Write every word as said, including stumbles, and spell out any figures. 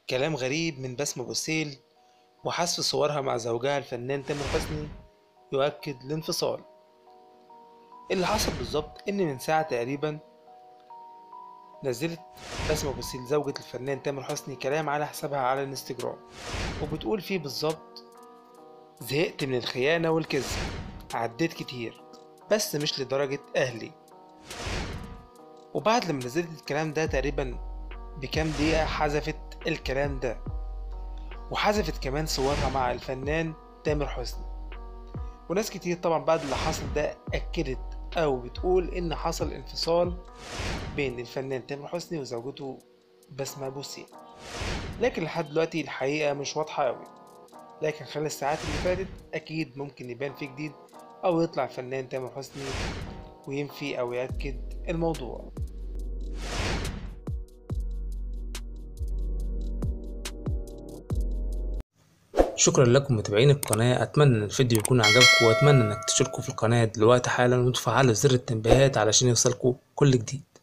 كلام غريب من بسمة بوسيل وحذف صورها مع زوجها الفنان تامر حسني يؤكد الانفصال. اللي حصل بالظبط إن من ساعة تقريبا نزلت بسمة بوسيل زوجة الفنان تامر حسني كلام على حسابها على الانستجرام، وبتقول فيه بالظبط: زهقت من الخيانة والكذب، عديت كتير بس مش لدرجة أهلي. وبعد لما نزلت الكلام ده تقريبا بكام دقيقة حذفت الكلام ده، وحذفت كمان صورها مع الفنان تامر حسني. وناس كتير طبعا بعد اللي حصل ده أكدت أو بتقول إن حصل انفصال بين الفنان تامر حسني وزوجته بسمة بوسيل، لكن لحد دلوقتي الحقيقة مش واضحة أوي. لكن خلال الساعات اللي فاتت أكيد ممكن يبان فيه جديد، أو يطلع الفنان تامر حسني وينفي أو يأكد الموضوع. شكرا لكم متابعين القناة، أتمنى إن الفيديو يكون عجبكم، وأتمنى إنك تشتركوا في القناة دلوقتي حالا وتفعلوا زر التنبيهات علشان يوصلكوا كل جديد.